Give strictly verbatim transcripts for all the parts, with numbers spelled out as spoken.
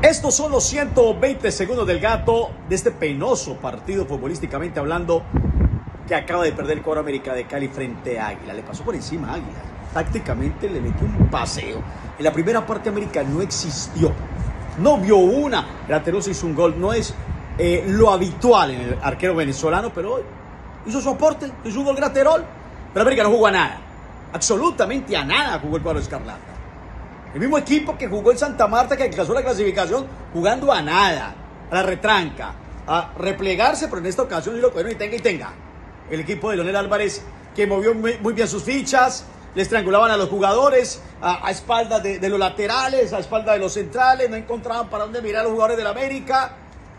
Estos son los ciento veinte segundos del gato de este penoso partido futbolísticamente hablando que acaba de perder el cuadro América de Cali frente a Águila. Le pasó por encima a Águila. Tácticamente le metió un paseo. En la primera parte América no existió. No vio una. Graterol hizo un gol. No es eh, lo habitual en el arquero venezolano, pero hoy hizo su aporte. Hizo un gol Graterol. Pero América no jugó a nada. Absolutamente a nada jugó el cuadro escarlata. El mismo equipo que jugó en Santa Marta, que alcanzó la clasificación, jugando a nada, a la retranca, a replegarse, pero en esta ocasión y lo cogieron y tenga y tenga. El equipo de Leonel Álvarez, que movió muy, muy bien sus fichas, les triangulaban a los jugadores, a, a espaldas de, de los laterales, a espaldas de los centrales, no encontraban para dónde mirar a los jugadores del América.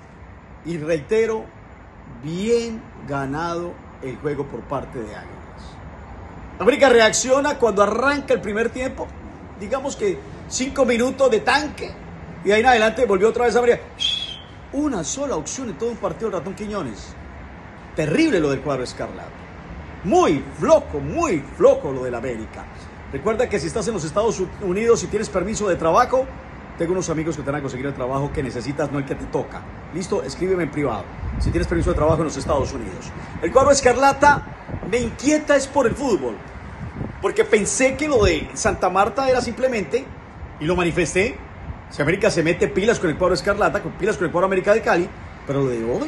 Y reitero, bien ganado el juego por parte de Águilas. América reacciona cuando arranca el primer tiempo. Digamos que cinco minutos de tanque y de ahí en adelante volvió otra vez a abrir. Una sola opción en todo un partido del Ratón Quiñones. Terrible lo del cuadro escarlata. Muy flojo, muy flojo lo del América. Recuerda que si estás en los Estados Unidos y tienes permiso de trabajo, tengo unos amigos que te van a conseguir el trabajo que necesitas, no el que te toca. Listo, escríbeme en privado si tienes permiso de trabajo en los Estados Unidos. El cuadro escarlata me inquieta es por el fútbol. Porque pensé que lo de Santa Marta era simplemente, y lo manifesté, si América se mete pilas con el cuadro escarlata, con pilas con el cuadro América de Cali, pero lo de hoy,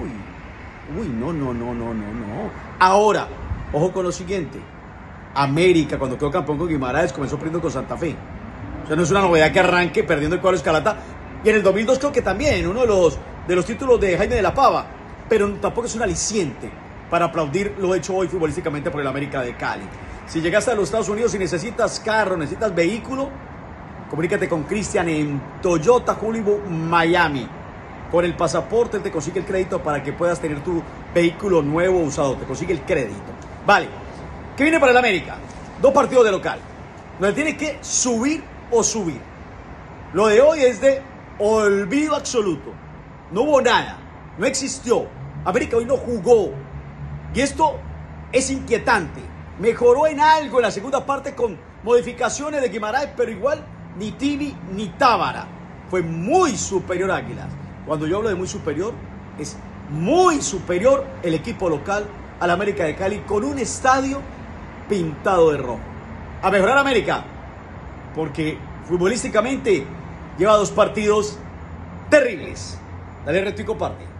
uy, uy, no, no, no, no, no, no. Ahora, ojo con lo siguiente, América cuando quedó campeón con Guimaraes comenzó perdiendo con Santa Fe. O sea, no es una novedad que arranque perdiendo el cuadro escarlata, y en el dos mil dos creo que también, uno de los, de los títulos de Jaime de la Pava, pero tampoco es un aliciente para aplaudir lo hecho hoy futbolísticamente por el América de Cali. Si llegaste a los Estados Unidos y necesitas carro, necesitas vehículo, comunícate con Cristian en Toyota Julibo, Miami. Con el pasaporte él te consigue el crédito para que puedas tener tu vehículo nuevo o usado. Te consigue el crédito. Vale. ¿Qué viene para el América? Dos partidos de local. Donde tiene que subir o subir. Lo de hoy es de olvido absoluto. No hubo nada. No existió. América hoy no jugó. Y esto es inquietante. Mejoró en algo en la segunda parte con modificaciones de Guimaraes, pero igual ni Tibi ni Tábara. Fue muy superior a Águilas. Cuando yo hablo de muy superior, es muy superior el equipo local al América de Cali con un estadio pintado de rojo. A mejorar América, porque futbolísticamente lleva dos partidos terribles. Dale reto y comparte.